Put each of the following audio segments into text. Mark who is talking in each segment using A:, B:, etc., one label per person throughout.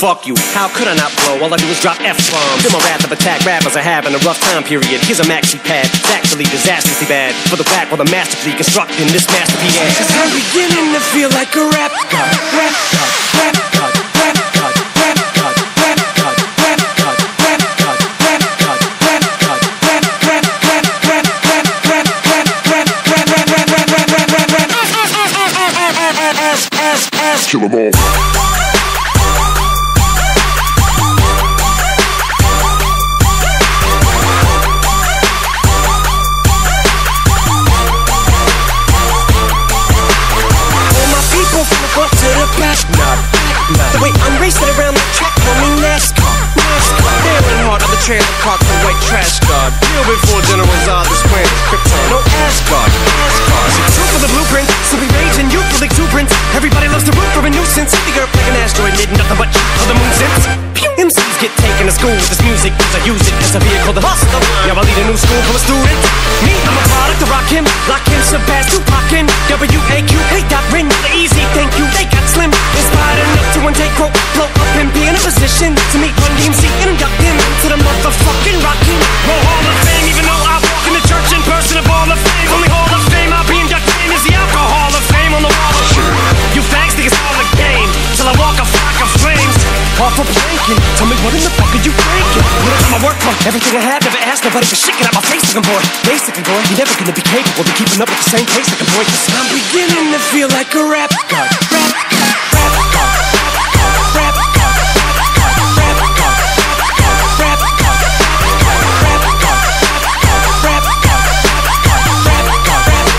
A: fuck you. How could I not blow? All I do is drop F-bombs. Feel my wrath of attack rappers are having a rough time period. Here's a maxi pad, it's actually disastrously bad. For the back while the masterfully constructing this masterpiece. Cause I'm beginning to feel like a rap god, rap god, rap god, rap god, rap god, rap god, rap god, rap god, rap god, rap god, rap, rap, rap, rap, rap, rap, rap, rap, rap, rap, rap, rap, rap,
B: kill 'em all.
A: Up to the back, the way I'm racing around the track, call me NASCAR. Barreling hard on the trailer park, the white trash guard. Kneel before General Zod, this planet is Krypton, no Asgard. See, true for the blueprint, so we rage and youthful exuberance. Everybody loves to root for a nuisance. The earth like an asteroid, needing nothing but other moon since. MCs get taken to school with this music, cause I use it as a vehicle to hustle. Now I lead a new school full of students. Me, I'm a product to rock him, lock him, Shabazz, Tupac in. W-A-Q, hate that ring, the easy, thank you, they got slim. Inspired enough to one take quote, blow up and be in a position to meet Run DMC and induct him to the motherfucking Rockin' Roll Hall of Fame. Even though I walk in the church in person of Hall of Fame, only Hall of Fame I'll be inducted in is the Alcohol of Fame on the wall of shame. You fags think it's all a game till I walk a flock of flames. Off of blanking, tell me what in the fuck are you thinking? What is my work for? Everything I have, never asked nobody for shit. Get out my face, looking boy. Basically, boy, you're never gonna be capable of keeping up with the same pace, looking boy. Cause I'm beginning to feel like a rap god, rap god, rap god, rap god, rap god, rap god, rap god, rap god, rap god, rap god, rap god,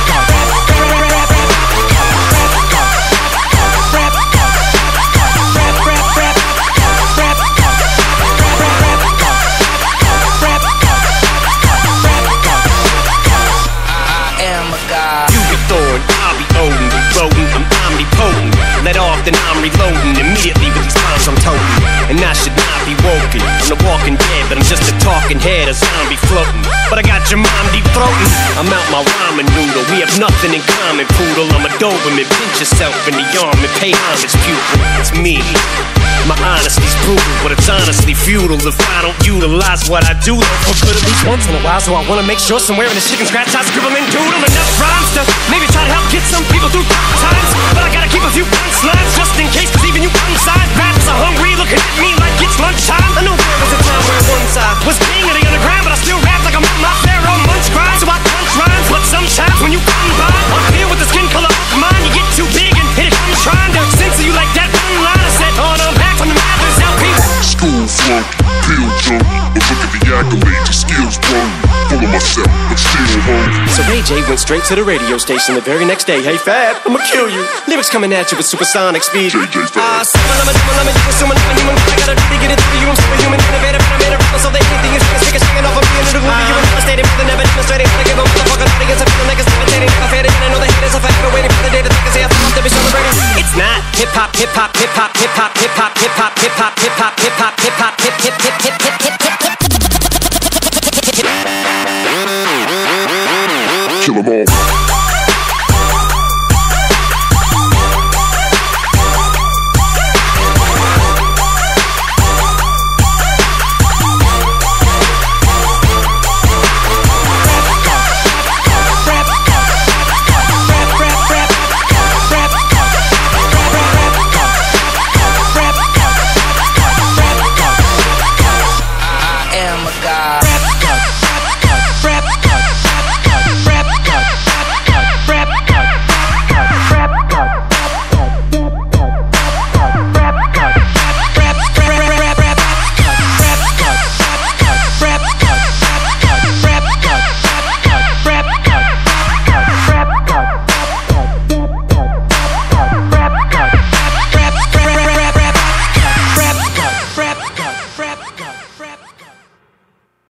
A: let off, then I'm reloading immediately with these times I'm toting. And I should not be woken. I'm the walking dead, but I'm just a talking head, a zombie floating. But I got your mom deep throating. I'm out my ramen noodle. We have nothing in common, poodle. I'm a Doberman. Pinch yourself in the arm and pay homage, pupil. It's me. My honesty's brutal, but it's honestly futile if I don't utilize what I do for good at least once in a while. So I wanna make sure somewhere in this chicken scratch I scribble and doodle enough rhymes to maybe try to help get some people through times. But I gotta keep a few punchlines just in case, cause even you inside raps are hungry, looking at me like it's lunchtime. I know there was a time where one side was king of the underground, but I still rap like I'm on my pharaoh munch grind. So I punch rhymes, but sometimes when you come by up here with the skin color of mine, you get too big and hit it. I'm trying to censor you like that one line I said on back from the Mathers LP.
B: School flunk, pill drunk, but look at the accolades, your skills blown. Full of myself, but still hungry.
A: So Ray J went straight to the radio station the very next day. Hey Fab, I'ma kill you. Lyrics coming at you with supersonic speed.
B: JJ Fab.
A: I gotta really get it through you. I'm superhuman, innovative, and I made a rapper so that anything is gonna stick a sticking off of me into the movie. You were devastated, but they never demonstrated how to give a motherfucker audience. I feel like it's imitating. I faded and I know the haters are forever waiting for the day that they can say I feel to be celebrating. It's not hip hop, hip hop, hip hop, hip hop, hip hop, hip hop, hip hop, hip hop, hip hop, hip hop, hip hip hip hip hip hip hip.
B: Kill 'em all.